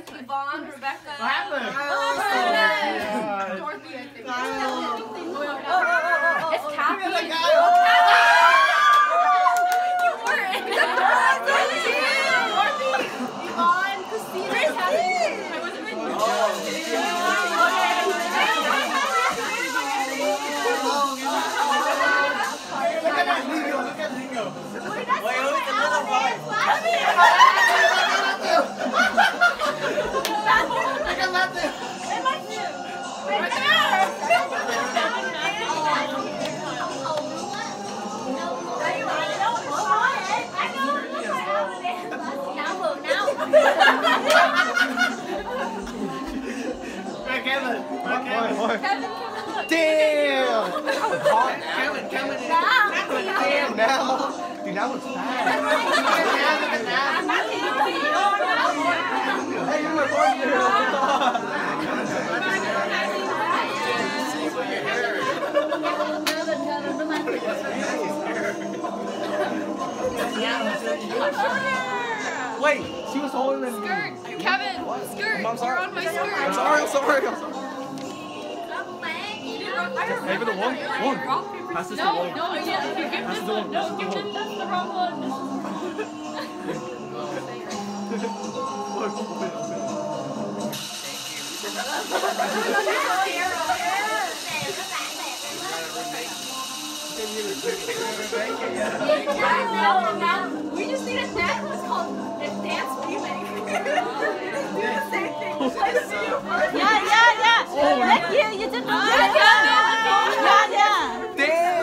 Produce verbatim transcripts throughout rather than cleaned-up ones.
Yvonne, Rebecca. What happened? Dorothy, I think. Kyle. It's Kathy. You weren't. Dorothy, Yvonne, Christina, Kathy. I wasn't with you. Look at that Nico. Look at Nico. Wait, who's the little boy? I can let them. Right there. Right, Kevin. Right, Kevin. Kevin, Damn! Kevin, Kevin. Damn, now. Dude, that was fast. Hey, you're my partner. Wait, she was holding me. Skirt, Kevin, skirt. I'm sorry. You're on my skirt. I'm sorry, I'm sorry. I'm sorry. Hey, for the one. One. Pass this to No, one. no, yeah, you give Pass this the one. one. No, give this. That's the wrong one. We just need a dance. It's called a dance remake. Do the same thing. Let's see you first. Yeah, yeah, yeah. Thank you. You did not. Yeah, yeah, yeah. Damn!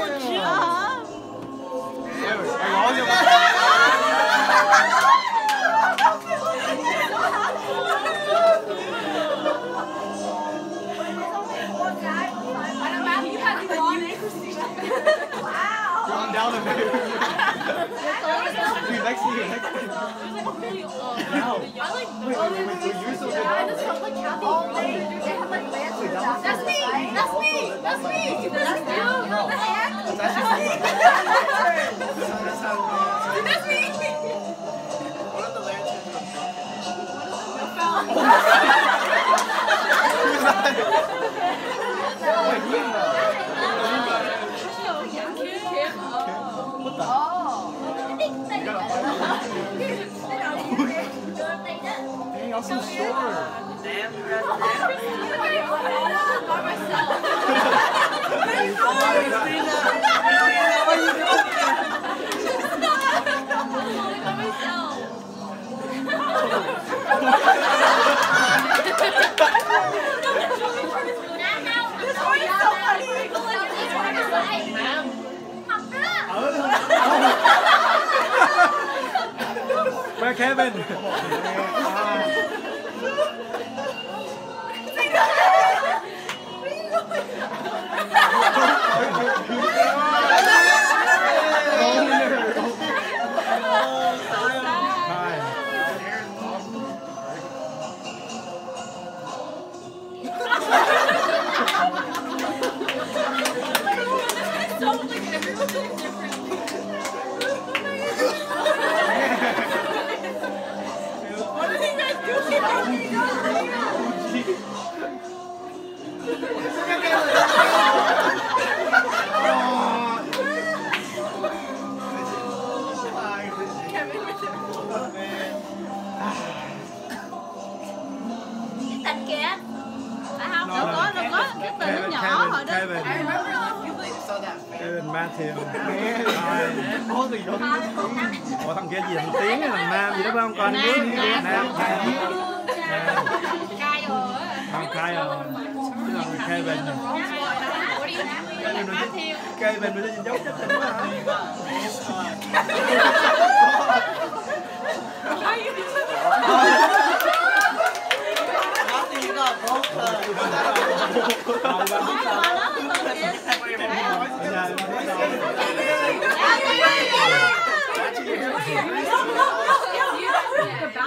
I'm down a bit. Dude, next to you, next to you. Wow. Wait, wait, wait, wait, you're so good. That's me! That's me! That's me! That's you! What the heck? That's actually That's me! What are the lanterns? Wait, you know. What the? Dang, I'm so short. Damn, you guys By myself. By myself. Where Kevin? Tình kìa. Phải không? Đâu có, đâu có. Cái tình nó nhỏ hồi đó. Kevin. Kevin Matthew. Ủa thằng kia gì thằng Tiến hay thằng Nam gì đó phải không? Con Nam, Nam. Nam. Nam. Cay rồi. Thằng Kyle. Thằng Kevin. Kevin mình sẽ dấu chất tình quá hả? Nothing, you got both.